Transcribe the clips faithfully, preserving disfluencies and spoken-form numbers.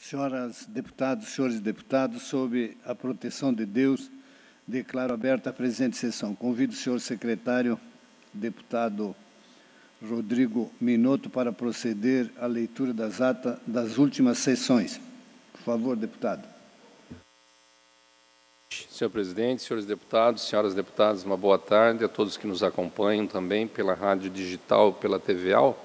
Senhoras deputados, senhores deputados, sob a proteção de Deus, declaro aberta a presente sessão. Convido o senhor secretário, deputado Rodrigo Minotto, para proceder à leitura das atas das últimas sessões. Por favor, deputado. Senhor presidente, senhores deputados, senhoras deputadas, uma boa tarde a todos que nos acompanham também pela rádio digital, pela T V A.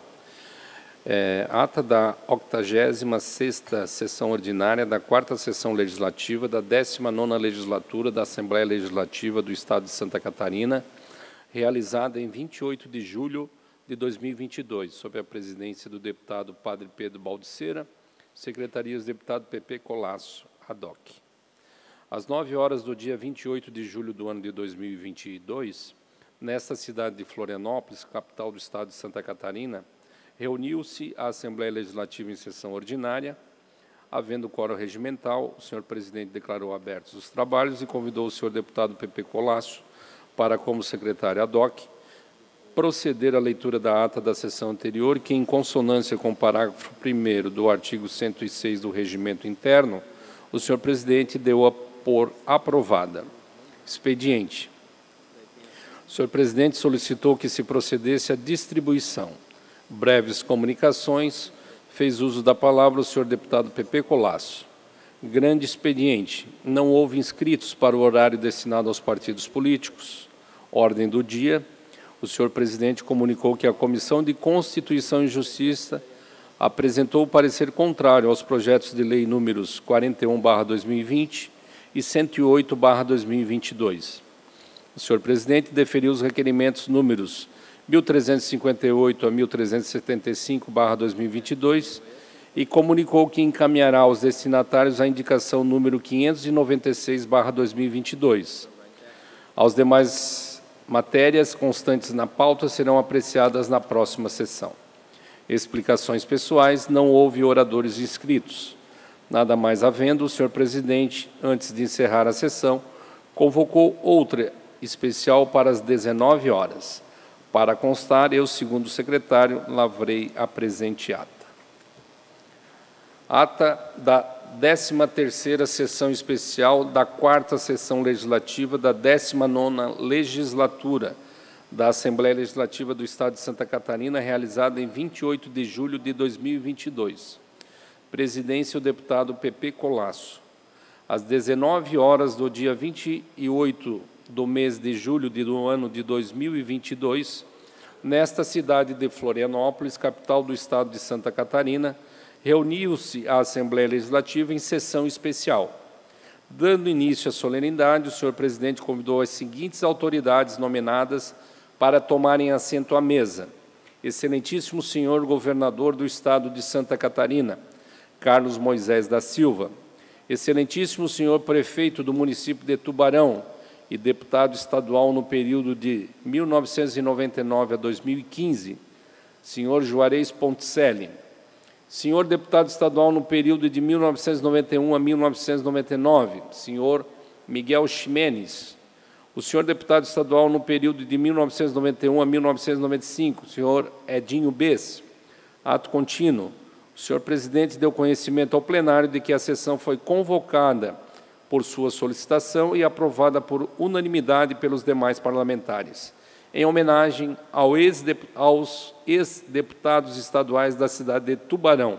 É, ata da octagésima sexta sessão ordinária da quarta sessão legislativa da décima nona legislatura da Assembleia Legislativa do Estado de Santa Catarina, realizada em vinte e oito de julho de dois mil e vinte e dois, sob a presidência do deputado Padre Pedro Baldiceira, secretarias do deputado P P Colasso, ad hoc. Às nove horas do dia vinte e oito de julho do ano de dois mil e vinte e dois, nesta cidade de Florianópolis, capital do Estado de Santa Catarina, reuniu-se a Assembleia Legislativa em sessão ordinária. Havendo quórum regimental, o senhor presidente declarou abertos os trabalhos e convidou o senhor deputado P P Colasso para, como secretário ad hoc, proceder à leitura da ata da sessão anterior, que, em consonância com o parágrafo primeiro do artigo cento e seis do Regimento Interno, o senhor presidente deu a por aprovada. Expediente. O senhor presidente solicitou que se procedesse à distribuição. Breves comunicações. Fez uso da palavra o senhor deputado P P Colasso. Grande expediente. Não houve inscritos para o horário destinado aos partidos políticos. Ordem do dia. O senhor presidente comunicou que a Comissão de Constituição e Justiça apresentou o parecer contrário aos projetos de lei números quarenta e um barra dois mil e vinte e cento e oito barra dois mil e vinte e dois. O senhor presidente deferiu os requerimentos números mil trezentos e cinquenta e oito a mil trezentos e setenta e cinco barra dois mil e vinte e dois e comunicou que encaminhará aos destinatários a indicação número quinhentos e noventa e seis barra dois mil e vinte e dois. As demais matérias constantes na pauta serão apreciadas na próxima sessão. Explicações pessoais. Não houve oradores inscritos. Nada mais havendo, o senhor presidente, antes de encerrar a sessão, convocou outra especial para as dezenove horas. Para constar, eu, segundo o secretário, lavrei a presente ata. Ata da décima terceira sessão especial da quarta sessão legislativa da décima nona legislatura da Assembleia Legislativa do Estado de Santa Catarina, realizada em vinte e oito de julho de dois mil e vinte e dois. Presidência, o deputado P P Colasso. Às dezenove horas do dia vinte e oito do mês de julho do ano de dois mil e vinte e dois, nesta cidade de Florianópolis, capital do Estado de Santa Catarina, reuniu-se a Assembleia Legislativa em sessão especial. Dando início à solenidade, o senhor presidente convidou as seguintes autoridades nomeadas para tomarem assento à mesa. Excelentíssimo senhor governador do Estado de Santa Catarina, Carlos Moisés da Silva. Excelentíssimo senhor prefeito do município de Tubarão e deputado estadual no período de mil novecentos e noventa e nove a dois mil e quinze, senhor Juarez Ponticelli. Senhor deputado estadual no período de mil novecentos e noventa e um a mil novecentos e noventa e nove, senhor Miguel Ximenes. O senhor deputado estadual no período de mil novecentos e noventa e um a mil novecentos e noventa e cinco, senhor Edinho Bess. Ato contínuo. O senhor presidente deu conhecimento ao plenário de que a sessão foi convocada por sua solicitação e aprovada por unanimidade pelos demais parlamentares, em homenagem ao ex aos ex-deputados estaduais da cidade de Tubarão.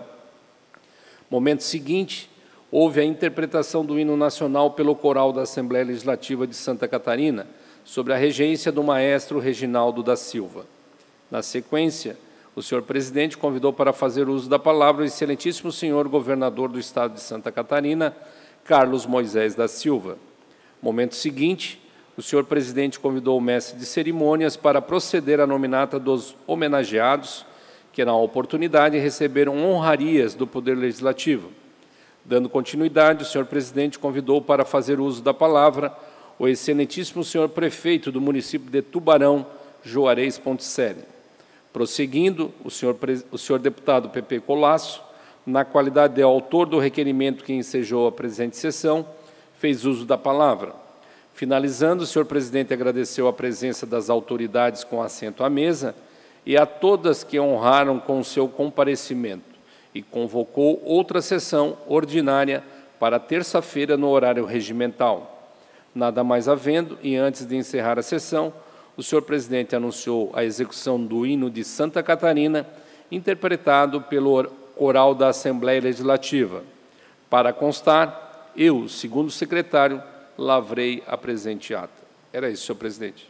Momento seguinte, houve a interpretação do hino nacional pelo coral da Assembleia Legislativa de Santa Catarina, sob a regência do maestro Reginaldo da Silva. Na sequência, o senhor presidente convidou para fazer uso da palavra o excelentíssimo senhor governador do Estado de Santa Catarina, Carlos Moisés da Silva. Momento seguinte, o senhor presidente convidou o mestre de cerimônias para proceder à nominata dos homenageados, que, na oportunidade, receberam honrarias do Poder Legislativo. Dando continuidade, o senhor presidente convidou para fazer uso da palavra o excelentíssimo senhor prefeito do município de Tubarão, Juarez Ponticelli. Prosseguindo, o senhor, o senhor deputado P P Colasso, na qualidade de autor do requerimento que ensejou a presente sessão, fez uso da palavra. Finalizando, o senhor presidente agradeceu a presença das autoridades com assento à mesa e a todas que honraram com o seu comparecimento, e convocou outra sessão ordinária para terça-feira no horário regimental. Nada mais havendo, e antes de encerrar a sessão, o senhor presidente anunciou a execução do hino de Santa Catarina, interpretado pelo coral da Assembleia Legislativa. Para constar, eu, segundo secretário, lavrei a presente ata. Era isso, senhor presidente.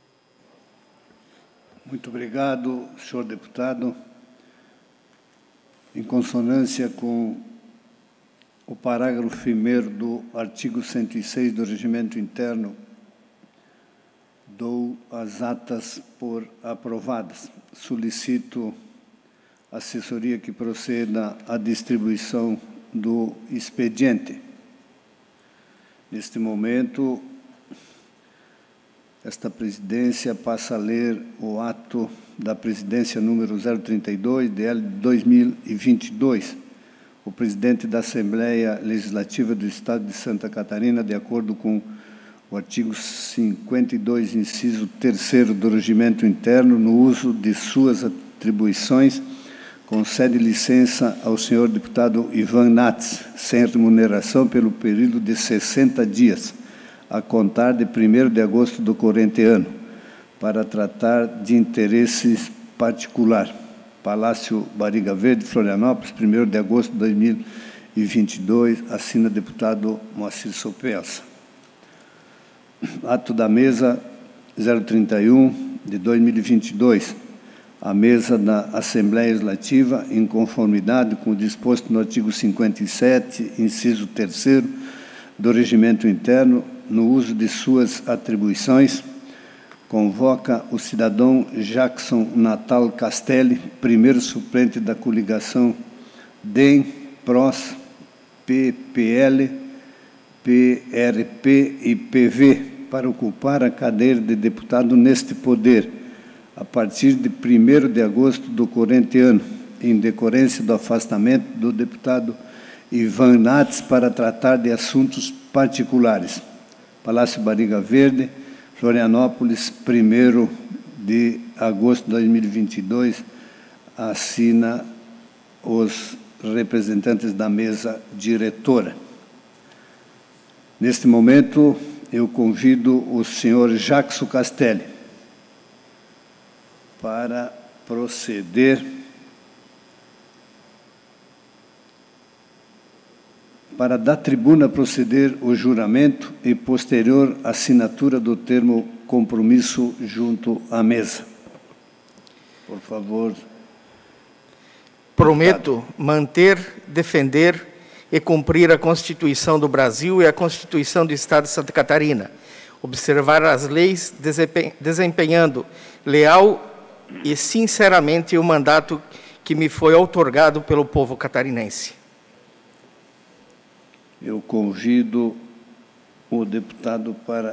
Muito obrigado, senhor deputado. Em consonância com o parágrafo primeiro do artigo cento e seis do Regimento Interno, dou as atas por aprovadas. Solicito a assessoria que proceda à distribuição do expediente. Neste momento, esta presidência passa a ler o ato da presidência número zero trinta e dois, D L de dois mil e vinte e dois. O presidente da Assembleia Legislativa do Estado de Santa Catarina, de acordo com o artigo cinquenta e dois, inciso terceiro do Regimento Interno, no uso de suas atribuições, concede licença ao senhor deputado Ivan Nats, sem remuneração, pelo período de sessenta dias, a contar de primeiro de agosto do corrente ano, para tratar de interesses particular. Palácio Barriga Verde, Florianópolis, primeiro de agosto de dois mil e vinte e dois, assina deputado Moacir Sopelsa. Ato da mesa zero trinta e um, de dois mil e vinte e dois. A mesa da Assembleia Legislativa, em conformidade com o disposto no artigo cinquenta e sete, inciso terceiro, do Regimento Interno, no uso de suas atribuições, convoca o cidadão Jackson Natal Castelli, primeiro suplente da coligação D E M, P R O S, P P L, P R P e P V, para ocupar a cadeira de deputado neste poder, a partir de primeiro de agosto do corrente ano, em decorrência do afastamento do deputado Ivan Nats para tratar de assuntos particulares. Palácio Barriga Verde, Florianópolis, primeiro de agosto de dois mil e vinte e dois, assina os representantes da mesa diretora. Neste momento, eu convido o senhor Jackson Castelli para proceder para da tribuna proceder o juramento e posterior assinatura do termo compromisso junto à mesa. Por favor. Prometo manter, defender e cumprir a Constituição do Brasil e a Constituição do Estado de Santa Catarina, observar as leis, desempenhando leal e sinceramente o mandato que me foi outorgado pelo povo catarinense. Eu convido o deputado para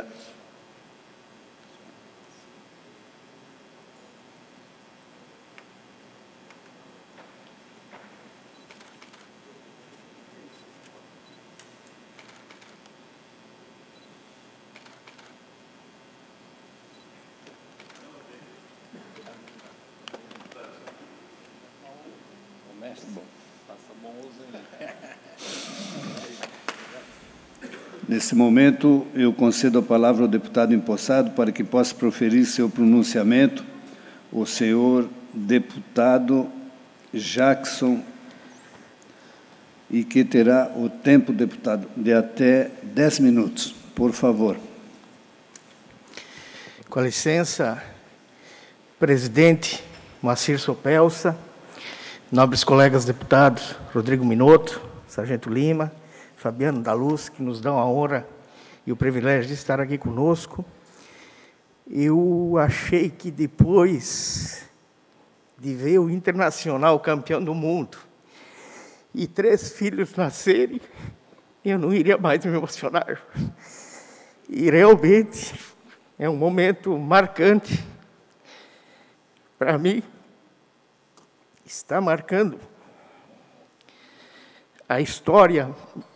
Nesse momento, eu concedo a palavra ao deputado empossado para que possa proferir seu pronunciamento, o senhor deputado Jackson, e que terá o tempo, deputado, de até dez minutos. Por favor. Com licença, presidente Moacir Sopelsa, nobres colegas deputados Rodrigo Minotto, Sargento Lima, Fabiano da Luz, que nos dão a honra e o privilégio de estar aqui conosco. Eu achei que depois de ver o Internacional campeão do mundo e três filhos nascerem, eu não iria mais me emocionar. E realmente é um momento marcante para mim. Está marcando a história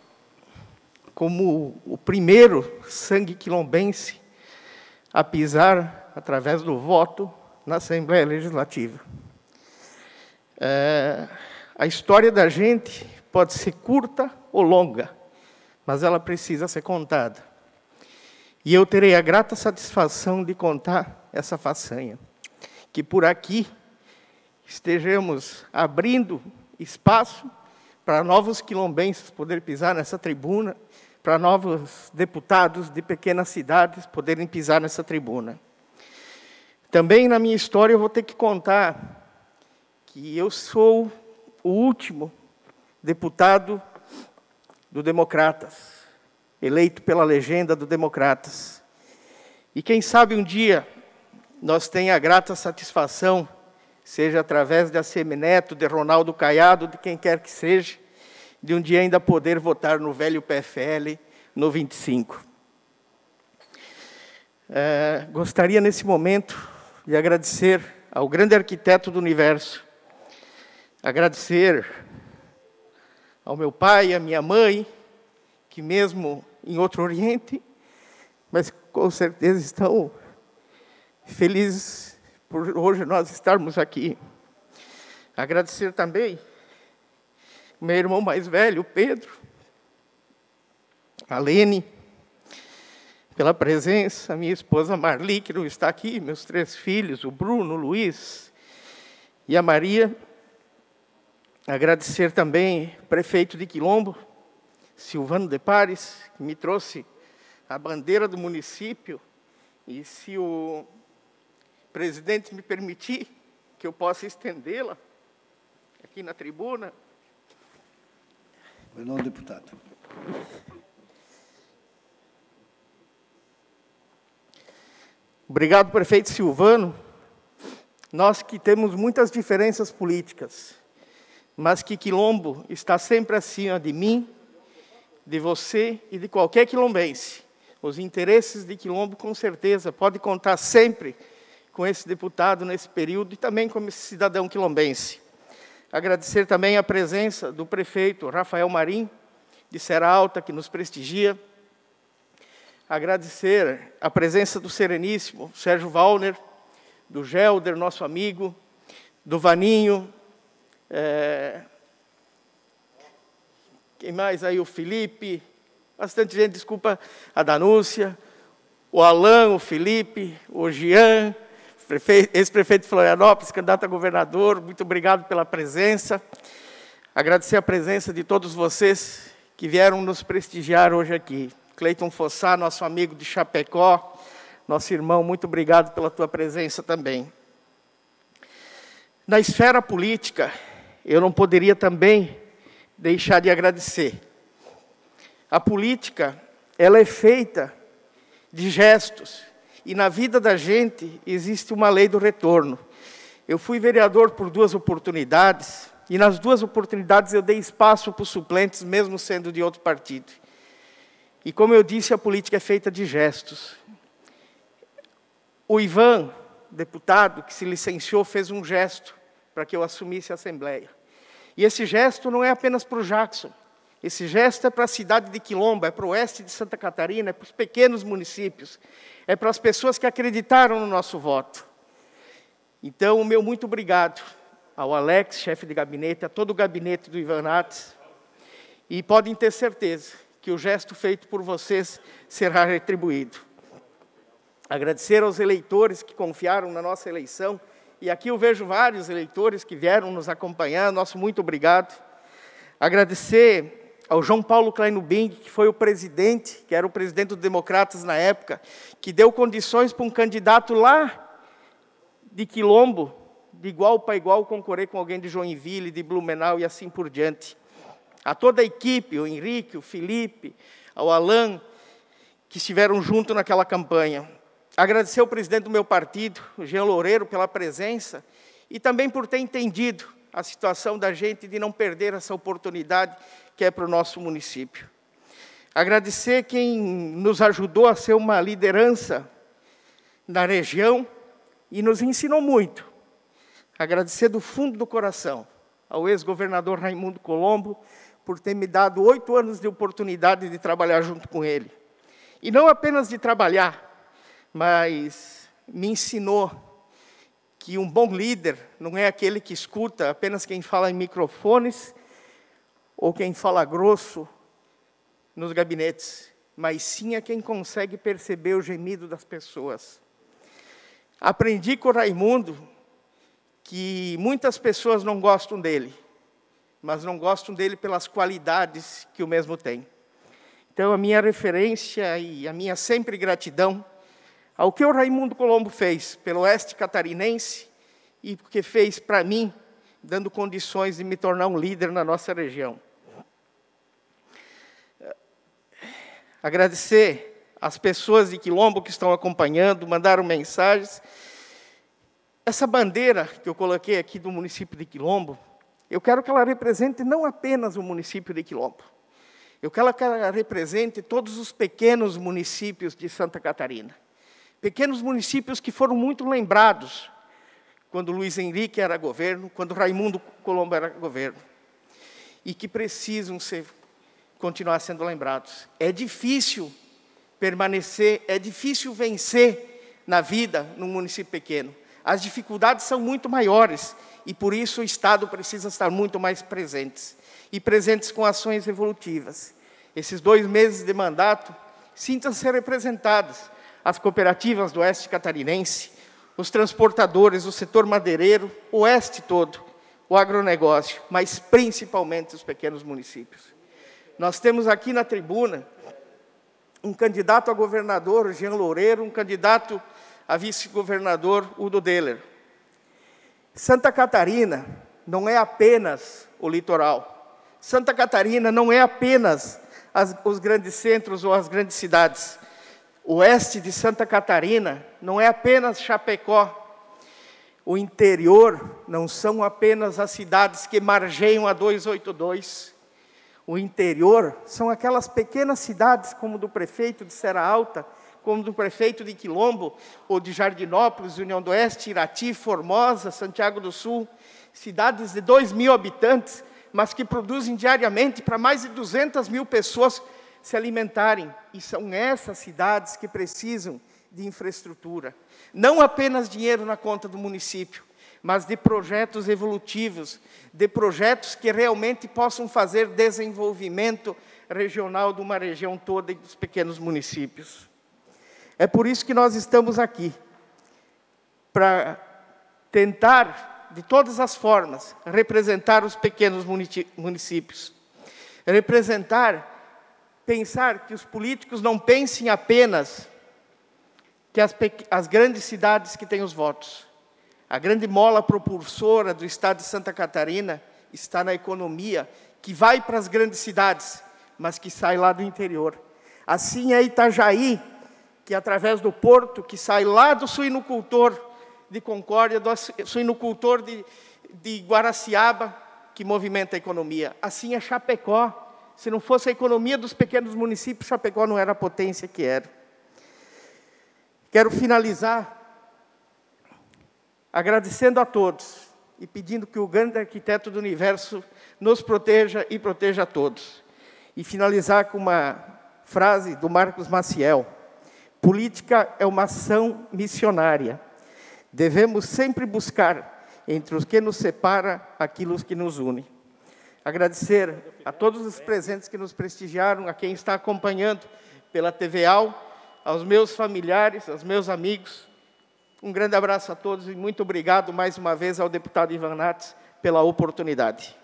como o primeiro sangue quilombense a pisar, através do voto, na Assembleia Legislativa. É, A história da gente pode ser curta ou longa, mas ela precisa ser contada. E eu terei a grata satisfação de contar essa façanha, que por aqui estejamos abrindo espaço para novos quilombenses poderem pisar nessa tribuna, para novos deputados de pequenas cidades poderem pisar nessa tribuna. Também na minha história eu vou ter que contar que eu sou o último deputado do Democratas, eleito pela legenda do Democratas. E quem sabe um dia nós tenha a grata satisfação, seja através de Assemineto, de Ronaldo Caiado, de quem quer que seja, de um dia ainda poder votar no velho P F L no vinte e cinco. É, gostaria, nesse momento, de agradecer ao grande arquiteto do universo, agradecer ao meu pai, à minha mãe, que mesmo em outro Oriente, mas com certeza estão felizes por hoje nós estarmos aqui. Agradecer também ao meu irmão mais velho, Pedro, a Lene, pela presença, a minha esposa Marli, que não está aqui, meus três filhos, o Bruno, o Luiz e a Maria. Agradecer também ao prefeito de Quilombo, Silvano de Pares, que me trouxe a bandeira do município, e se o presidente me permitir que eu possa estendê-la aqui na tribuna. Pois não, deputado. Obrigado, prefeito Silvano. Nós que temos muitas diferenças políticas, mas que Quilombo está sempre acima de mim, de você e de qualquer quilombense. Os interesses de Quilombo, com certeza, pode contar sempre com esse deputado nesse período e também como esse cidadão quilombense. Agradecer também a presença do prefeito Rafael Marim, de Serra Alta, que nos prestigia. Agradecer a presença do Sereníssimo Sérgio Wallner, do Gelder, nosso amigo, do Vaninho, é... quem mais aí? O Felipe, bastante gente, desculpa, a Danúcia, o Alain, o Felipe, o Jean, ex-prefeito de Florianópolis, candidato a governador, muito obrigado pela presença. Agradecer a presença de todos vocês que vieram nos prestigiar hoje aqui. Cleiton Fossá, nosso amigo de Chapecó, nosso irmão, muito obrigado pela tua presença também. Na esfera política, eu não poderia também deixar de agradecer. A política, ela é feita de gestos, e na vida da gente existe uma lei do retorno. Eu fui vereador por duas oportunidades, e nas duas oportunidades eu dei espaço para os suplentes, mesmo sendo de outro partido. E como eu disse, a política é feita de gestos. O Ivan, deputado que se licenciou, fez um gesto para que eu assumisse a Assembleia. E esse gesto não é apenas para o Jackson. Esse gesto é para a cidade de Quilombo, é para o oeste de Santa Catarina, é para os pequenos municípios, é para as pessoas que acreditaram no nosso voto. Então, o meu muito obrigado ao Alex, chefe de gabinete, a todo o gabinete do Ivan Nates, e podem ter certeza que o gesto feito por vocês será retribuído. Agradecer aos eleitores que confiaram na nossa eleição, e aqui eu vejo vários eleitores que vieram nos acompanhar, nosso muito obrigado. Agradecer ao João Paulo Kleinubing, que foi o presidente, que era o presidente dos Democratas na época, que deu condições para um candidato lá de Quilombo, de igual para igual, concorrer com alguém de Joinville, de Blumenau e assim por diante. A toda a equipe, o Henrique, o Felipe, ao Alain, que estiveram junto naquela campanha. Agradecer ao presidente do meu partido, o Jean Loureiro, pela presença e também por ter entendido a situação da gente de não perder essa oportunidade que é para o nosso município. Agradecer quem nos ajudou a ser uma liderança na região e nos ensinou muito. Agradecer do fundo do coração ao ex-governador Raimundo Colombo por ter me dado oito anos de oportunidade de trabalhar junto com ele. E não apenas de trabalhar, mas me ensinou que um bom líder não é aquele que escuta apenas quem fala em microfones ou quem fala grosso nos gabinetes, mas sim é quem consegue perceber o gemido das pessoas. Aprendi com o Raimundo que muitas pessoas não gostam dele, mas não gostam dele pelas qualidades que o mesmo tem. Então, a minha referência e a minha sempre gratidão ao que o Raimundo Colombo fez pelo Oeste Catarinense e porque fez para mim, dando condições de me tornar um líder na nossa região. Agradecer às pessoas de Quilombo que estão acompanhando, mandaram mensagens. Essa bandeira que eu coloquei aqui do município de Quilombo, eu quero que ela represente não apenas o município de Quilombo, eu quero que ela represente todos os pequenos municípios de Santa Catarina. Pequenos municípios que foram muito lembrados quando Luiz Henrique era governo, quando Raimundo Colombo era governo, e que precisam ser, continuar sendo lembrados. É difícil permanecer, é difícil vencer na vida num município pequeno. As dificuldades são muito maiores, e por isso o Estado precisa estar muito mais presentes, e presentes com ações evolutivas. Esses dois meses de mandato, sintam-se representados as cooperativas do Oeste Catarinense, os transportadores, o setor madeireiro, o Oeste todo, o agronegócio, mas principalmente os pequenos municípios. Nós temos aqui na tribuna um candidato a governador, Jean Loureiro, um candidato a vice-governador, Udo Deller. Santa Catarina não é apenas o litoral. Santa Catarina não é apenas as, os grandes centros ou as grandes cidades. O oeste de Santa Catarina não é apenas Chapecó. O interior não são apenas as cidades que margeiam a duzentos e oitenta e dois. O interior são aquelas pequenas cidades, como do prefeito de Serra Alta, como do prefeito de Quilombo, ou de Jardinópolis, União do Oeste, Irati, Formosa, Santiago do Sul, cidades de dois mil habitantes, mas que produzem diariamente para mais de duzentas mil pessoas se alimentarem. E são essas cidades que precisam de infraestrutura. Não apenas dinheiro na conta do município, mas de projetos evolutivos, de projetos que realmente possam fazer desenvolvimento regional de uma região toda e dos pequenos municípios. É por isso que nós estamos aqui, para tentar, de todas as formas, representar os pequenos municípios. Representar, pensar que os políticos não pensem apenas que as, as grandes cidades que têm os votos. A grande mola propulsora do Estado de Santa Catarina está na economia, que vai para as grandes cidades, mas que sai lá do interior. Assim é Itajaí, que através do porto, que sai lá do suinocultor de Concórdia, do suinocultor de, de Guaraciaba, que movimenta a economia. Assim é Chapecó. Se não fosse a economia dos pequenos municípios, Chapecó não era a potência que era. Quero finalizar agradecendo a todos e pedindo que o grande arquiteto do universo nos proteja e proteja a todos. E finalizar com uma frase do Marcos Maciel: política é uma ação missionária. Devemos sempre buscar, entre os que nos separa, aquilo que nos une. Agradecer a todos os presentes que nos prestigiaram, a quem está acompanhando pela T V A L, aos meus familiares, aos meus amigos. Um grande abraço a todos e muito obrigado mais uma vez ao deputado Ivan Nates pela oportunidade.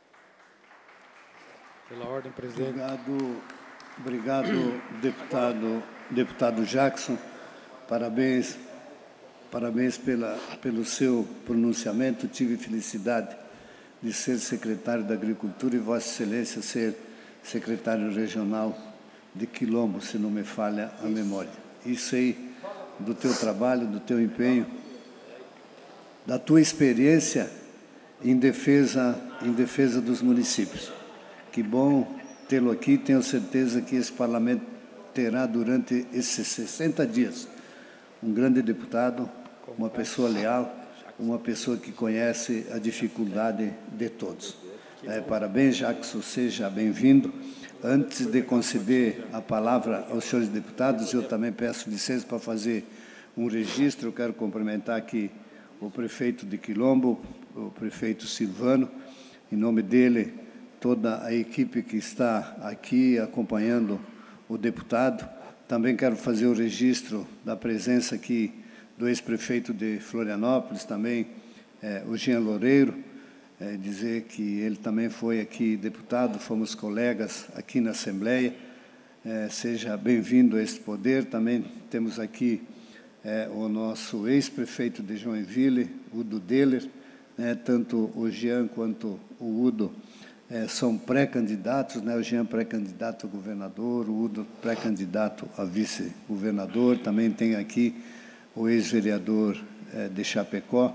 Pela ordem, presidente. Obrigado, obrigado deputado, deputado Jackson. Parabéns, parabéns pela, pelo seu pronunciamento. Tive felicidade de ser secretário da Agricultura e Vossa Excelência ser secretário regional de Quilombo, se não me falha a memória. Isso aí, do teu trabalho, do teu empenho, da tua experiência em defesa, em defesa dos municípios. Que bom tê-lo aqui, tenho certeza que esse parlamento terá durante esses sessenta dias um grande deputado, uma pessoa leal, uma pessoa que conhece a dificuldade de todos. É, parabéns, Jackson, seja bem-vindo. Antes de conceder a palavra aos senhores deputados, eu também peço licença para fazer um registro. Eu quero cumprimentar aqui o prefeito de Quilombo, o prefeito Silvano, em nome dele, toda a equipe que está aqui acompanhando o deputado. Também quero fazer o registro da presença aqui do ex-prefeito de Florianópolis, também é, o Jean Loureiro, é, dizer que ele também foi aqui deputado, fomos colegas aqui na Assembleia. É, seja bem-vindo a este poder. Também temos aqui é, o nosso ex-prefeito de Joinville, Udo Deller, né, tanto o Jean quanto o Udo é, são pré-candidatos, né, o Jean pré-candidato a governador, o Udo pré-candidato a vice-governador. Também tem aqui o ex-vereador é, de Chapecó,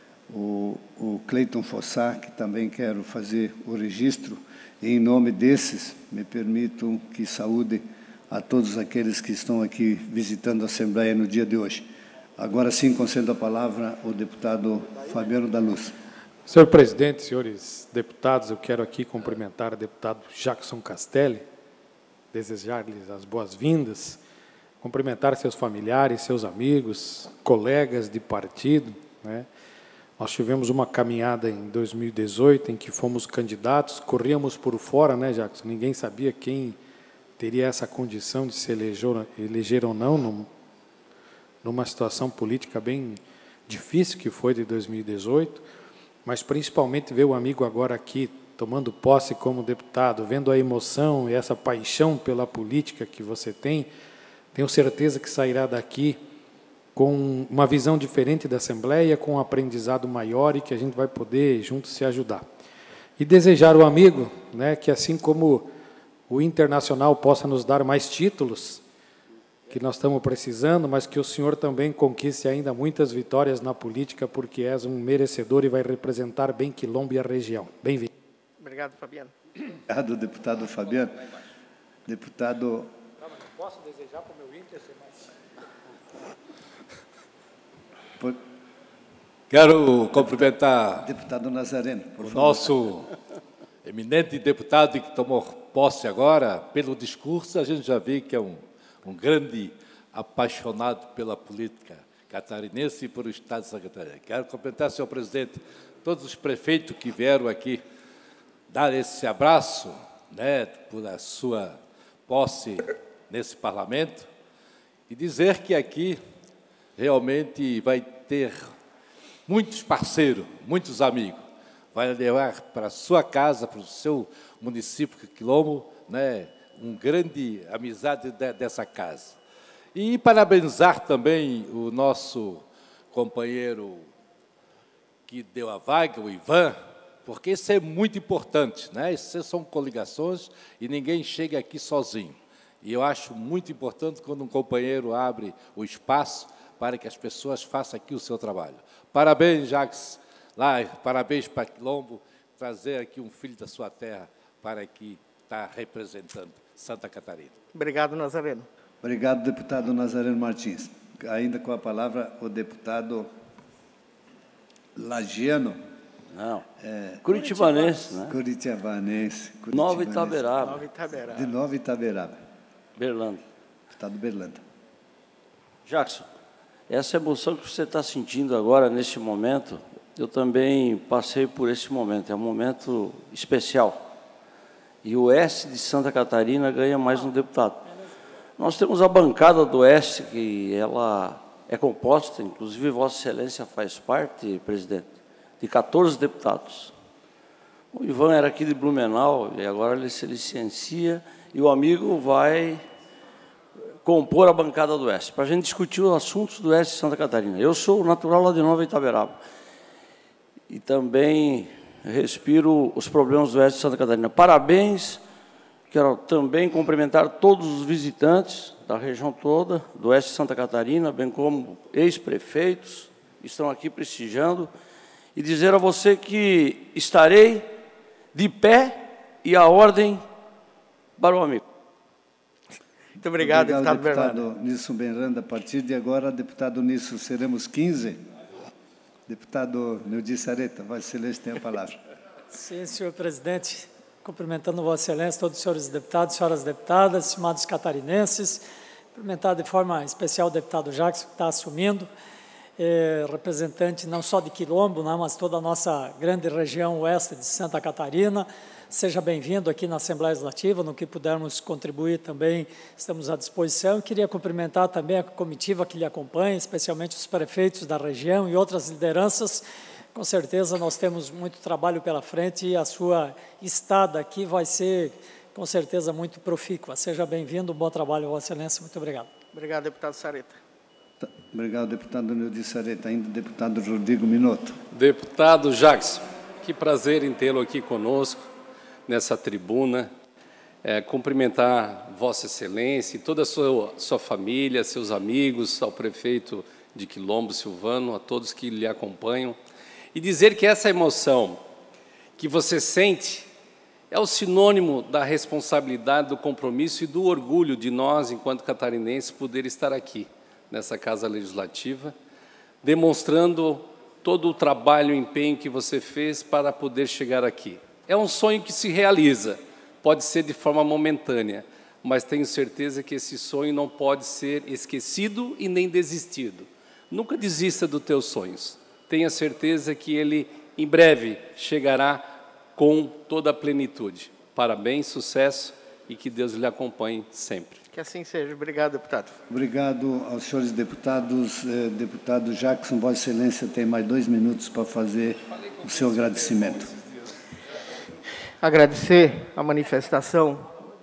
o, o Cleiton Fossá, que também quero fazer o registro. E, em nome desses, me permitam que saúde a todos aqueles que estão aqui visitando a Assembleia no dia de hoje. Agora sim, concedo a palavra ao deputado Fabiano da Luz. Senhor presidente, senhores deputados, eu quero aqui cumprimentar o deputado Jackson Castelli, desejar-lhes as boas-vindas, cumprimentar seus familiares, seus amigos, colegas de partido, né? Nós tivemos uma caminhada em dois mil e dezoito, em que fomos candidatos, corríamos por fora, né, Jackson? Ninguém sabia quem teria essa condição de se eleger, eleger ou não, num, numa situação política bem difícil que foi de dois mil e dezoito, mas principalmente ver o amigo agora aqui tomando posse como deputado, vendo a emoção e essa paixão pela política que você tem, tenho certeza que sairá daqui com uma visão diferente da Assembleia, com um aprendizado maior e que a gente vai poder juntos se ajudar. E desejar ao amigo, né, que assim como o Internacional possa nos dar mais títulos, que nós estamos precisando, mas que o senhor também conquiste ainda muitas vitórias na política, porque és um merecedor e vai representar bem Quilombo e a região. Bem-vindo. Obrigado, Fabiano. Obrigado, deputado Fabiano. Deputado... Não, mas não posso desejar para o meu Inter ser mais... Por... Quero cumprimentar deputado Nazareno, por o favor. nosso eminente deputado que tomou posse agora. Pelo discurso, a gente já vê que é um, um grande apaixonado pela política catarinense e por o Estado de Santa Catarina. Quero cumprimentar, senhor presidente, todos os prefeitos que vieram aqui dar esse abraço, né, por a sua posse nesse parlamento, e dizer que aqui realmente vai ter muitos parceiros, muitos amigos. Vai levar para a sua casa, para o seu município Quilombo, né, uma grande amizade de, dessa casa. E parabenizar também o nosso companheiro que deu a vaga, o Ivan, porque isso é muito importante, né? Essas são coligações e ninguém chega aqui sozinho. E eu acho muito importante quando um companheiro abre o espaço para que as pessoas façam aqui o seu trabalho. Parabéns, Jacques, lá, parabéns para Quilombo, trazer aqui um filho da sua terra para que está representando Santa Catarina. Obrigado, Nazareno. Obrigado, deputado Nazareno Martins. Ainda com a palavra o deputado Lagiano. Não, é, curitibanense, né? Curitibanense. Nova Itaberaba. Nova Itaberaba. De Nova Itaberaba. Berlândia. Deputado Berlândia. Jackson, essa emoção que você está sentindo agora, neste momento, eu também passei por esse momento. É um momento especial. E o Oeste de Santa Catarina ganha mais um deputado. Nós temos a bancada do Oeste, que ela é composta, inclusive Vossa Excelência faz parte, presidente, de quatorze deputados. O Ivan era aqui de Blumenau, e agora ele se licencia, e o amigo vai compor a bancada do Oeste, para a gente discutir os assuntos do Oeste de Santa Catarina. Eu sou natural lá de Nova Itaberaba, e também respiro os problemas do Oeste de Santa Catarina. Parabéns, quero também cumprimentar todos os visitantes da região toda, do Oeste de Santa Catarina, bem como ex-prefeitos, que estão aqui prestigiando, e dizer a você que estarei de pé e a ordem para o amigo. Muito obrigado, obrigado deputado, deputado Bernardo. Nilson Benranda. A partir de agora, deputado Nilson, seremos quinze. Deputado Neudi Sareta, Vossa Excelência tem a palavra. Sim, senhor presidente. Cumprimentando Vossa Excelência, todos os senhores deputados, senhoras deputadas, estimados catarinenses. Cumprimentar de forma especial o deputado Jackson, que está assumindo. eh, representante não só de Quilombo, né, mas toda a nossa grande região oeste de Santa Catarina. Seja bem-vindo aqui na Assembleia Legislativa, no que pudermos contribuir também, estamos à disposição. Eu queria cumprimentar também a comitiva que lhe acompanha, especialmente os prefeitos da região e outras lideranças. Com certeza nós temos muito trabalho pela frente e a sua estada aqui vai ser, com certeza, muito profícua. Seja bem-vindo, um bom trabalho, Vossa Excelência. Muito obrigado. Obrigado, deputado Sareta. Obrigado, deputado Neudi Sareta. Ainda deputado Rodrigo Minotto. Deputado Jackson, que prazer em tê-lo aqui conosco, nessa tribuna, é, cumprimentar Vossa Excelência e toda a sua, sua família, seus amigos, ao prefeito de Quilombo, Silvano, a todos que lhe acompanham, e dizer que essa emoção que você sente é o sinônimo da responsabilidade, do compromisso e do orgulho de nós, enquanto catarinenses, poder estar aqui, nessa Casa Legislativa, demonstrando todo o trabalho e empenho que você fez para poder chegar aqui. É um sonho que se realiza, pode ser de forma momentânea, mas tenho certeza que esse sonho não pode ser esquecido e nem desistido. Nunca desista dos teus sonhos. Tenha certeza que ele, em breve, chegará com toda a plenitude. Parabéns, sucesso e que Deus lhe acompanhe sempre. Que assim seja. Obrigado, deputado. Obrigado aos senhores deputados. Eh, deputado Jackson, Vossa Excelência tem mais dois minutos para fazer o seu agradecimento. Agradecer a manifestação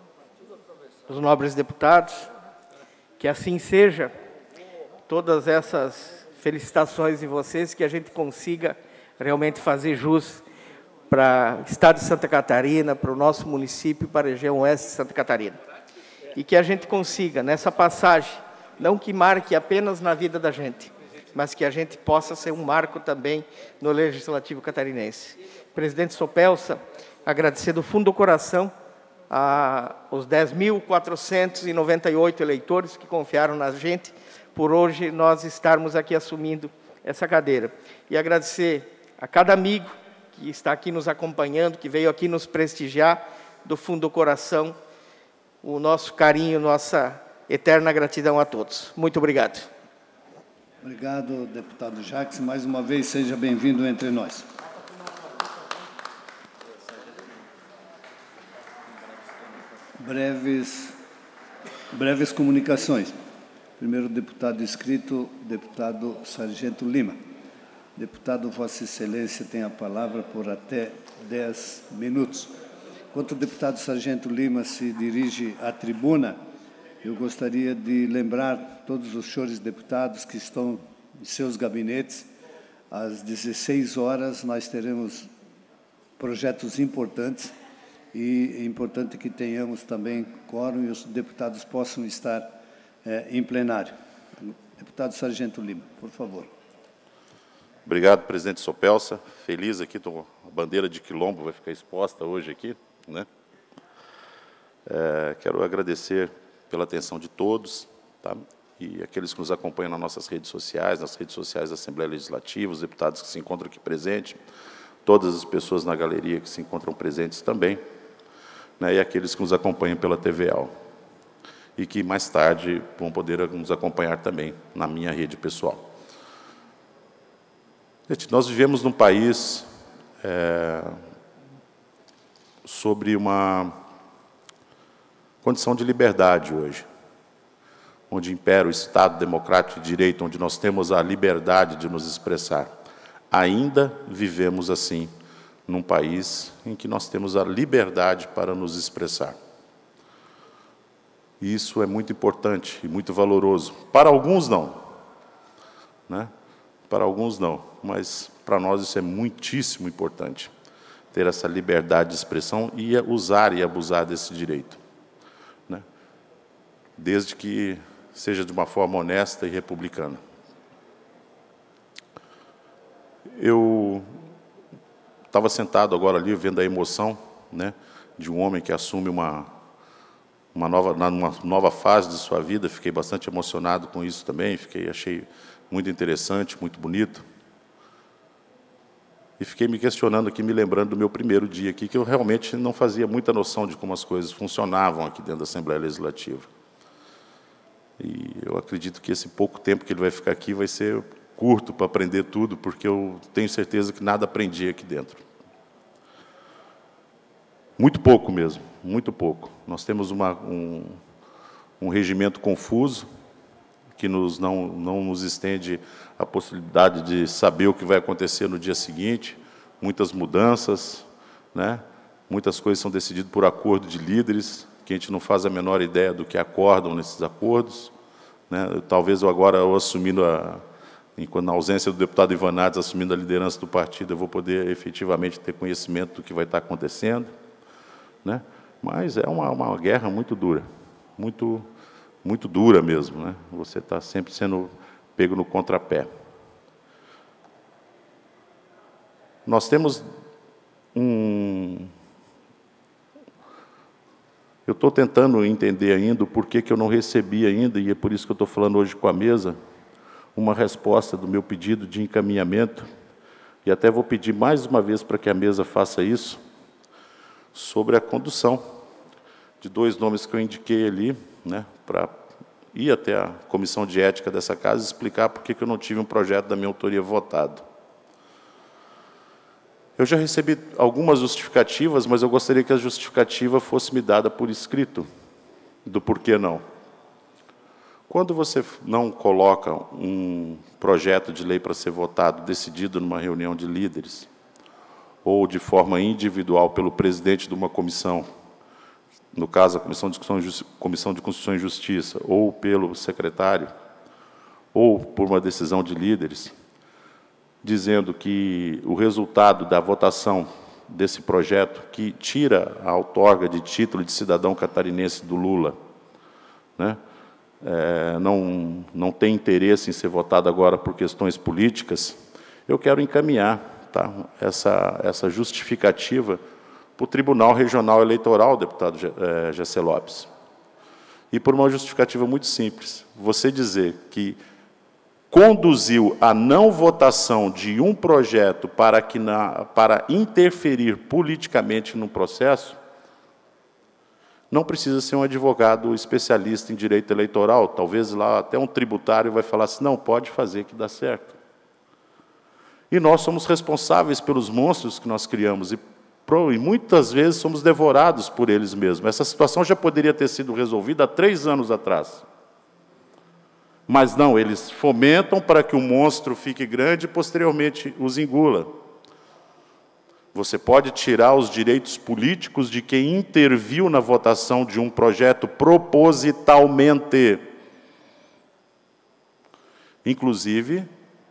dos nobres deputados, que assim seja, todas essas felicitações de vocês, que a gente consiga realmente fazer jus para o Estado de Santa Catarina, para o nosso município, para a região oeste de Santa Catarina. E que a gente consiga, nessa passagem, não que marque apenas na vida da gente, mas que a gente possa ser um marco também no Legislativo catarinense. Presidente Sopelsa, agradecer do fundo do coração aos dez mil quatrocentos e noventa e oito eleitores que confiaram na gente, por hoje nós estarmos aqui assumindo essa cadeira. E agradecer a cada amigo que está aqui nos acompanhando, que veio aqui nos prestigiar, do fundo do coração, o nosso carinho, nossa eterna gratidão a todos. Muito obrigado. Obrigado, deputado Jackson. Mais uma vez, seja bem-vindo entre nós. Breves, breves comunicações. Primeiro deputado inscrito, deputado Sargento Lima. Deputado, Vossa Excelência tem a palavra por até dez minutos. Enquanto o deputado Sargento Lima se dirige à tribuna, eu gostaria de lembrar todos os senhores deputados que estão em seus gabinetes. Às dezesseis horas nós teremos projetos importantes e é importante que tenhamos também quórum e os deputados possam estar é, em plenário. Deputado Sargento Lima, por favor. Obrigado, presidente Sopelsa. Feliz aqui, tô, a bandeira de Quilombo vai ficar exposta hoje aqui, né? É, quero agradecer pela atenção de todos, tá? E aqueles que nos acompanham nas nossas redes sociais, nas redes sociais da Assembleia Legislativa, os deputados que se encontram aqui presentes, todas as pessoas na galeria que se encontram presentes também, né? E aqueles que nos acompanham pela T V A L. E que mais tarde vão poder nos acompanhar também na minha rede pessoal. Gente, nós vivemos num país é, sobre uma condição de liberdade hoje, onde impera o Estado democrático de direito, onde nós temos a liberdade de nos expressar. Ainda vivemos assim, num país em que nós temos a liberdade para nos expressar. E isso é muito importante e muito valoroso. Para alguns, não. Né? Para alguns, não. Mas, para nós, isso é muitíssimo importante. Ter essa liberdade de expressão e usar e abusar desse direito. Né? Desde que seja de uma forma honesta e republicana. Eu estava sentado agora ali, vendo a emoção, né, de um homem que assume uma, uma, nova, uma nova fase de sua vida. Fiquei bastante emocionado com isso também, fiquei, achei muito interessante, muito bonito. E fiquei me questionando aqui, me lembrando do meu primeiro dia aqui, que eu realmente não fazia muita noção de como as coisas funcionavam aqui dentro da Assembleia Legislativa. E eu acredito que esse pouco tempo que ele vai ficar aqui vai ser curto para aprender tudo, porque eu tenho certeza que nada aprendi aqui dentro. Muito pouco mesmo, muito pouco. Nós temos uma, um, um regimento confuso, que nos, não, não nos estende a possibilidade de saber o que vai acontecer no dia seguinte, muitas mudanças, né? Muitas coisas são decididas por acordo de líderes, que a gente não faz a menor ideia do que acordam nesses acordos, né? Talvez eu agora, eu assumindo, a, enquanto na ausência do deputado Ivanates, assumindo a liderança do partido, eu vou poder efetivamente ter conhecimento do que vai estar acontecendo, né? Mas é uma, uma guerra muito dura, muito, muito dura mesmo, né? Você está sempre sendo pego no contrapé. Nós temos um... Eu estou tentando entender ainda o porquê que eu não recebi ainda, e é por isso que eu estou falando hoje com a mesa, uma resposta do meu pedido de encaminhamento, e até vou pedir mais uma vez para que a mesa faça isso, sobre a condução de dois nomes que eu indiquei ali, né, para ir até a comissão de ética dessa casa e explicar por que eu não tive um projeto da minha autoria votado. Eu já recebi algumas justificativas, mas eu gostaria que a justificativa fosse me dada por escrito, do porquê não. Quando você não coloca um projeto de lei para ser votado, decidido numa reunião de líderes, ou de forma individual pelo presidente de uma comissão, no caso, a Comissão de Comissão de Constituição e Justiça, ou pelo secretário, ou por uma decisão de líderes, dizendo que o resultado da votação desse projeto, que tira a outorga de título de cidadão catarinense do Lula, né, é, não, não tem interesse em ser votado agora por questões políticas, eu quero encaminhar, tá, essa, essa justificativa para o Tribunal Regional Eleitoral, deputado Gessé Lopes. E por uma justificativa muito simples. Você dizer que conduziu a não votação de um projeto para, que na, para interferir politicamente no processo, não precisa ser um advogado especialista em direito eleitoral. Talvez lá até um tributário vai falar assim, não, pode fazer que dá certo. E nós somos responsáveis pelos monstros que nós criamos, e, e muitas vezes somos devorados por eles mesmos. Essa situação já poderia ter sido resolvida há três anos atrás. Mas não, eles fomentam para que o monstro fique grande e, posteriormente, os engula. Você pode tirar os direitos políticos de quem interviu na votação de um projeto propositalmente. Inclusive,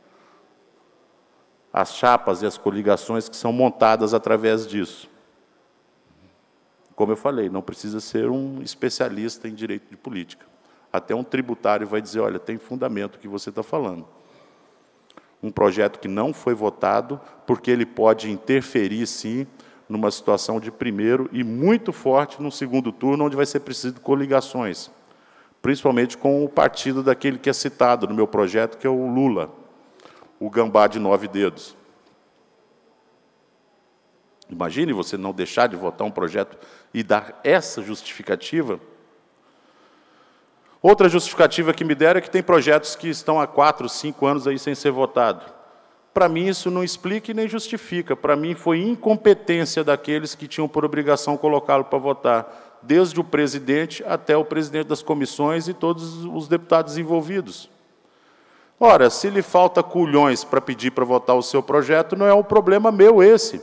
as chapas e as coligações que são montadas através disso. Como eu falei, não precisa ser um especialista em direito de política. Até um tributário vai dizer, olha, tem fundamento o que você está falando. Um projeto que não foi votado, porque ele pode interferir, sim, numa situação de primeiro e muito forte no segundo turno, onde vai ser preciso coligações, principalmente com o partido daquele que é citado no meu projeto, que é o Lula, o gambá de nove dedos. Imagine você não deixar de votar um projeto e dar essa justificativa. Outra justificativa que me deram é que tem projetos que estão há quatro, cinco anos aí sem ser votado. Para mim, isso não explica e nem justifica. Para mim, foi incompetência daqueles que tinham por obrigação colocá-lo para votar, desde o presidente até o presidente das comissões e todos os deputados envolvidos. Ora, se lhe falta culhões para pedir para votar o seu projeto, não é um problema meu esse.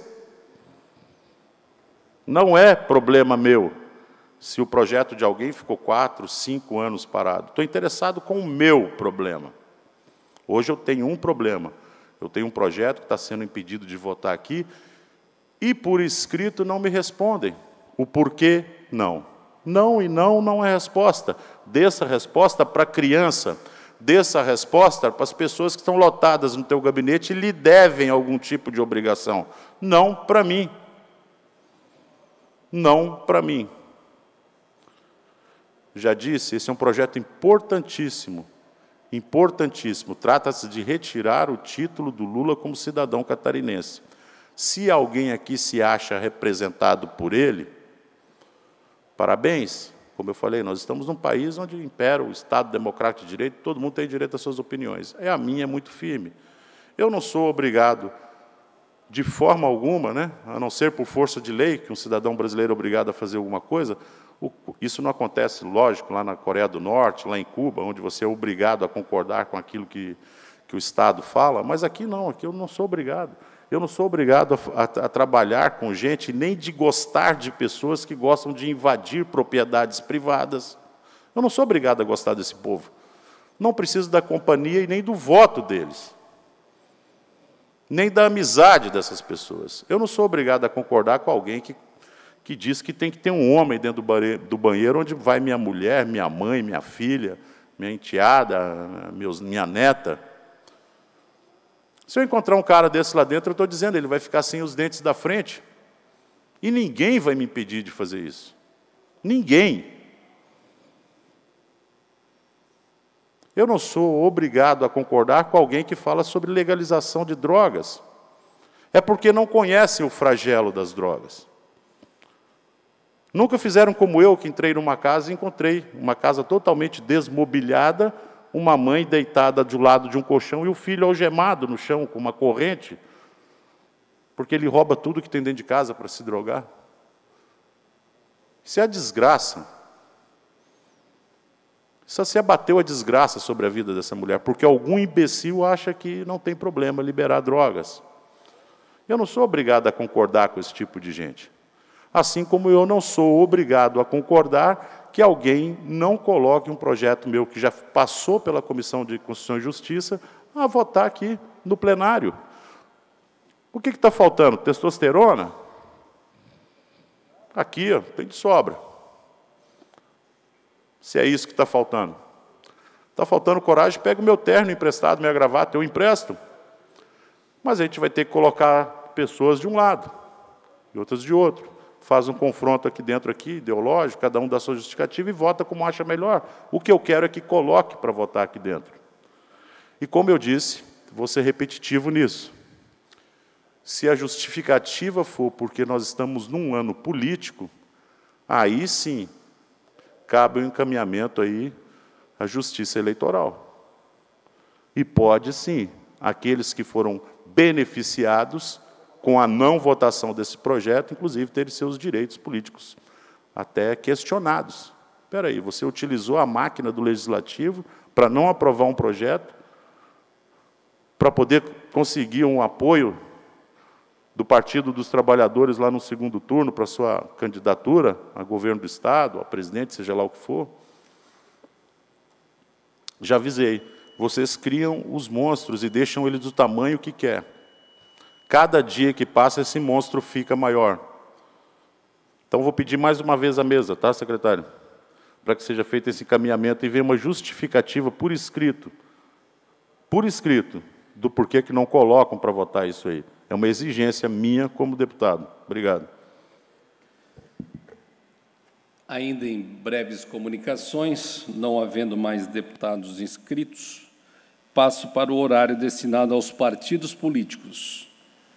Não é problema meu. Se o projeto de alguém ficou quatro, cinco anos parado. Estou interessado com o meu problema. Hoje eu tenho um problema. Eu tenho um projeto que está sendo impedido de votar aqui e, por escrito, não me respondem. O porquê, não. Não e não não é resposta. Dê essa resposta para a criança. Dê essa resposta para as pessoas que estão lotadas no teu gabinete e lhe devem algum tipo de obrigação. Não para mim. Não para mim. Já disse, esse é um projeto importantíssimo, importantíssimo. Trata-se de retirar o título do Lula como cidadão catarinense. Se alguém aqui se acha representado por ele, parabéns, Como eu falei, nós estamos num país onde impera o Estado democrático de direito, todo mundo tem direito às suas opiniões. É a minha, é muito firme. Eu não sou obrigado, de forma alguma, né, a não ser por força de lei, que um cidadão brasileiro é obrigado a fazer alguma coisa. Isso não acontece, lógico, lá na Coreia do Norte, lá em Cuba, onde você é obrigado a concordar com aquilo que, que o Estado fala, mas aqui não, aqui eu não sou obrigado. Eu não sou obrigado a, a, a trabalhar com gente, nem de gostar de pessoas que gostam de invadir propriedades privadas. Eu não sou obrigado a gostar desse povo. Não preciso da companhia e nem do voto deles, nem da amizade dessas pessoas. Eu não sou obrigado a concordar com alguém que, que diz que tem que ter um homem dentro do banheiro, do banheiro onde vai minha mulher, minha mãe, minha filha, minha enteada, meus, minha neta. Se eu encontrar um cara desse lá dentro, eu estou dizendo, ele vai ficar sem os dentes da frente. E ninguém vai me impedir de fazer isso. Ninguém. Eu não sou obrigado a concordar com alguém que fala sobre legalização de drogas. É porque não conhecem o flagelo das drogas. Nunca fizeram como eu, que entrei numa casa e encontrei uma casa totalmente desmobiliada, uma mãe deitada do lado de um colchão e o filho algemado no chão com uma corrente, porque ele rouba tudo que tem dentro de casa para se drogar. Isso é a desgraça. Isso se abateu a desgraça sobre a vida dessa mulher, porque algum imbecil acha que não tem problema liberar drogas. Eu não sou obrigado a concordar com esse tipo de gente. Assim como eu não sou obrigado a concordar que alguém não coloque um projeto meu que já passou pela Comissão de Constituição e Justiça a votar aqui no plenário. O que está faltando? Testosterona? Aqui, ó, tem de sobra. Se é isso que está faltando. Está faltando coragem, pega o meu terno emprestado, minha gravata, eu empresto. Mas a gente vai ter que colocar pessoas de um lado e outras de outro. Faz um confronto aqui dentro, aqui, ideológico, cada um dá sua justificativa e vota como acha melhor. O que eu quero é que coloque para votar aqui dentro. E, como eu disse, vou ser repetitivo nisso. Se a justificativa for porque nós estamos num ano político, aí sim cabe um encaminhamento aí à Justiça Eleitoral. E pode, sim, aqueles que foram beneficiados com a não votação desse projeto, inclusive, ter seus direitos políticos até questionados. Espera aí, você utilizou a máquina do Legislativo para não aprovar um projeto, para poder conseguir um apoio do Partido dos Trabalhadores lá no segundo turno para sua candidatura a governo do Estado, a presidente, seja lá o que for. Já avisei, vocês criam os monstros e deixam eles do tamanho que quer. Cada dia que passa, esse monstro fica maior. Então, vou pedir mais uma vez a mesa, tá, secretário? Para que seja feito esse encaminhamento e venha uma justificativa por escrito, por escrito, do porquê que não colocam para votar isso aí. É uma exigência minha como deputado. Obrigado. Ainda em breves comunicações, não havendo mais deputados inscritos, passo para o horário destinado aos partidos políticos.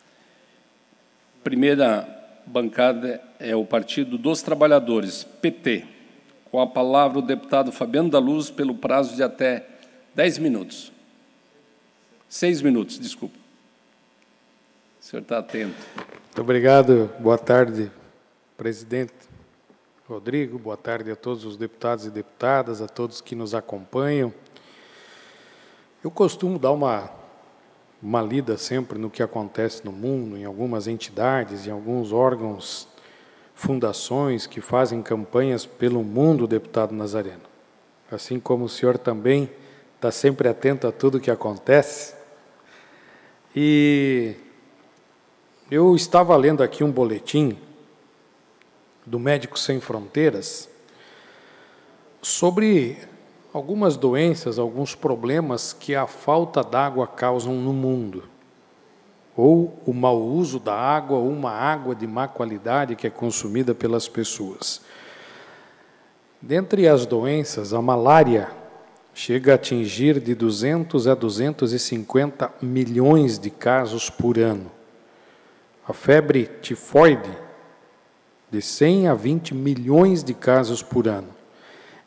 Primeira bancada é o Partido dos Trabalhadores, P T. Com a palavra o deputado Fabiano da Luz, pelo prazo de até dez minutos. Seis minutos, desculpa. O senhor está atento. Muito obrigado. Boa tarde, presidente Rodrigo. Boa tarde a todos os deputados e deputadas, a todos que nos acompanham. Eu costumo dar uma... uma lida sempre no que acontece no mundo, em algumas entidades, em alguns órgãos, fundações que fazem campanhas pelo mundo, deputado Nazareno. Assim como o senhor também está sempre atento a tudo que acontece. E eu estava lendo aqui um boletim do Médicos Sem Fronteiras sobre algumas doenças, alguns problemas que a falta d'água causam no mundo. Ou o mau uso da água, ou uma água de má qualidade que é consumida pelas pessoas. Dentre as doenças, a malária chega a atingir de duzentos a duzentos e cinquenta milhões de casos por ano. A febre tifoide, de cem a vinte milhões de casos por ano.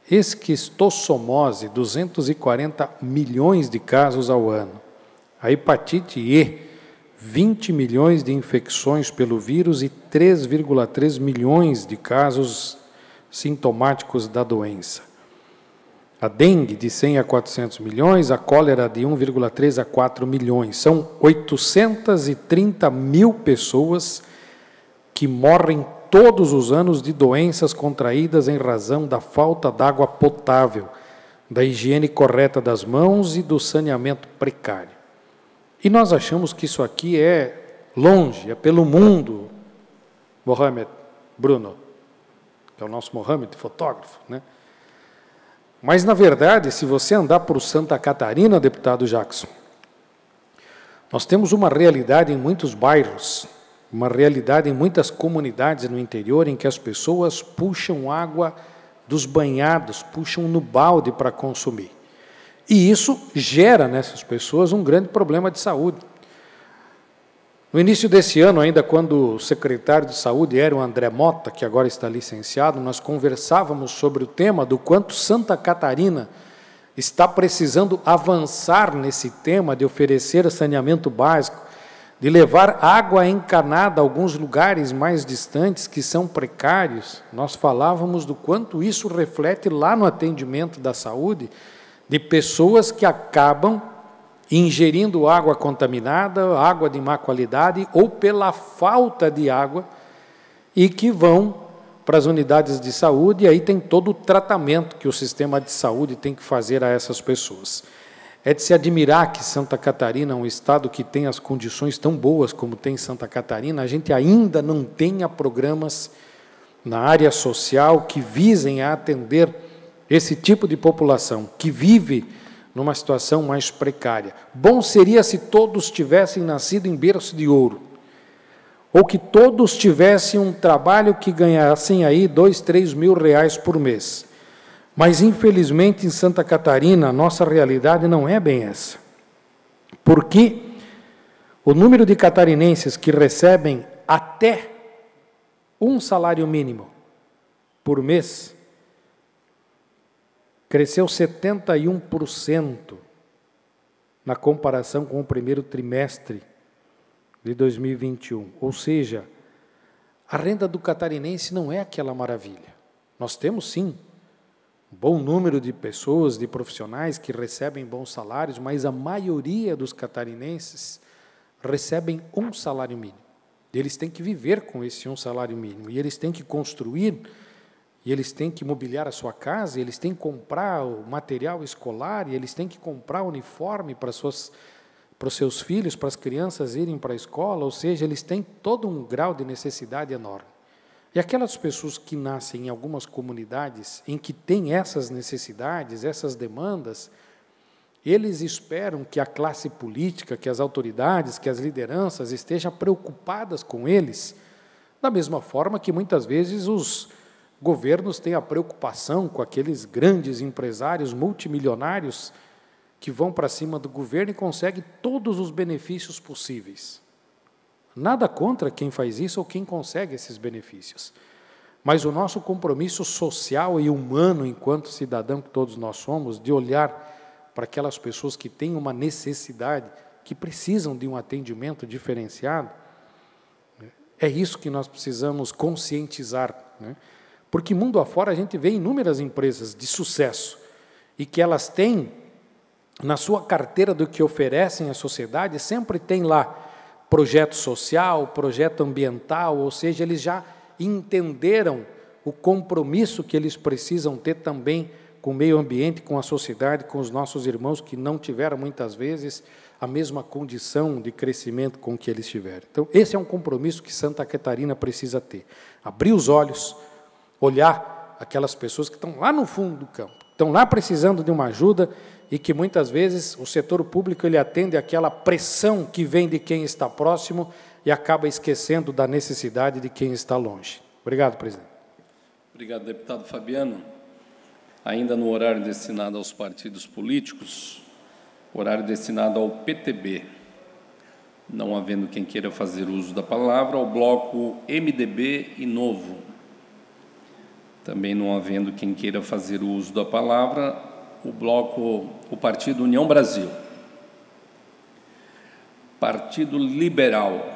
esquistossomose, duzentos e quarenta milhões de casos ao ano. A hepatite E, vinte milhões de infecções pelo vírus e três vírgula três milhões de casos sintomáticos da doença. A dengue, de cem a quatrocentos milhões, a cólera, de um vírgula três a quatro milhões. São oitocentas e trinta mil pessoas que morrem todos os anos de doenças contraídas em razão da falta d'água potável, da higiene correta das mãos e do saneamento precário. E nós achamos que isso aqui é longe, é pelo mundo. Mohamed, Bruno, que é o nosso Mohamed, fotógrafo, né? Mas, na verdade, se você andar por Santa Catarina, deputado Jackson, nós temos uma realidade em muitos bairros, uma realidade em muitas comunidades no interior, em que as pessoas puxam água dos banhados, puxam no balde para consumir. E isso gera nessas pessoas um grande problema de saúde. No início desse ano, ainda quando o secretário de Saúde era o André Mota, que agora está licenciado, nós conversávamos sobre o tema do quanto Santa Catarina está precisando avançar nesse tema de oferecer saneamento básico, de levar água encanada a alguns lugares mais distantes que são precários. Nós falávamos do quanto isso reflete lá no atendimento da saúde, de pessoas que acabam ingerindo água contaminada, água de má qualidade, ou pela falta de água, e que vão para as unidades de saúde, e aí tem todo o tratamento que o sistema de saúde tem que fazer a essas pessoas. É de se admirar que Santa Catarina, um estado que tem as condições tão boas como tem Santa Catarina, a gente ainda não tenha programas na área social que visem a atender esse tipo de população, que vive numa situação mais precária. Bom seria se todos tivessem nascido em berço de ouro, ou que todos tivessem um trabalho que ganhassem aí dois, três mil reais por mês. Mas, infelizmente, em Santa Catarina, a nossa realidade não é bem essa. Porque o número de catarinenses que recebem até um salário mínimo por mês cresceu setenta e um por cento na comparação com o primeiro trimestre de dois mil e vinte e um. Ou seja, a renda do catarinense não é aquela maravilha. Nós temos, sim, um bom número de pessoas, de profissionais que recebem bons salários, mas a maioria dos catarinenses recebem um salário mínimo. Eles têm que viver com esse um salário mínimo, e eles têm que construir, e eles têm que mobiliar a sua casa, e eles têm que comprar o material escolar, e eles têm que comprar uniforme para, suas, para os seus filhos, para as crianças irem para a escola, ou seja, eles têm todo um grau de necessidade enorme. E aquelas pessoas que nascem em algumas comunidades em que têm essas necessidades, essas demandas, eles esperam que a classe política, que as autoridades, que as lideranças estejam preocupadas com eles, da mesma forma que muitas vezes os governos têm a preocupação com aqueles grandes empresários multimilionários que vão para cima do governo e conseguem todos os benefícios possíveis. Nada contra quem faz isso ou quem consegue esses benefícios. Mas o nosso compromisso social e humano, enquanto cidadão que todos nós somos, de olhar para aquelas pessoas que têm uma necessidade, que precisam de um atendimento diferenciado, é isso que nós precisamos conscientizar, né? Porque mundo afora a gente vê inúmeras empresas de sucesso e que elas têm, na sua carteira do que oferecem à sociedade, sempre tem lá projeto social, projeto ambiental, ou seja, eles já entenderam o compromisso que eles precisam ter também com o meio ambiente, com a sociedade, com os nossos irmãos que não tiveram, muitas vezes, a mesma condição de crescimento com que eles tiveram. Então, esse é um compromisso que Santa Catarina precisa ter. Abrir os olhos, olhar aquelas pessoas que estão lá no fundo do campo, estão lá precisando de uma ajuda e que, muitas vezes, o setor público ele atende àquela pressão que vem de quem está próximo e acaba esquecendo da necessidade de quem está longe. Obrigado, presidente. Obrigado, deputado Fabiano. Ainda no horário destinado aos partidos políticos, horário destinado ao P T B. Não havendo quem queira fazer uso da palavra, ao bloco M D B e Novo. Também não havendo quem queira fazer o uso da palavra, o bloco, o Partido União Brasil. Partido Liberal.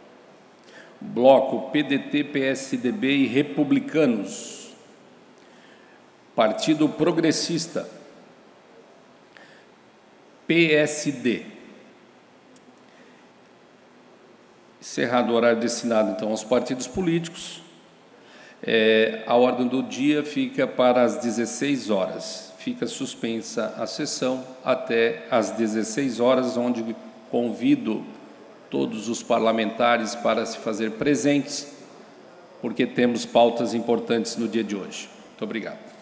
Bloco P D T, P S D B e Republicanos. Partido Progressista. P S D. Encerrado o horário destinado, então, aos partidos políticos, é, a ordem do dia fica para as dezesseis horas. Fica suspensa a sessão até às dezesseis horas, onde convido todos os parlamentares para se fazer presentes, porque temos pautas importantes no dia de hoje. Muito obrigado.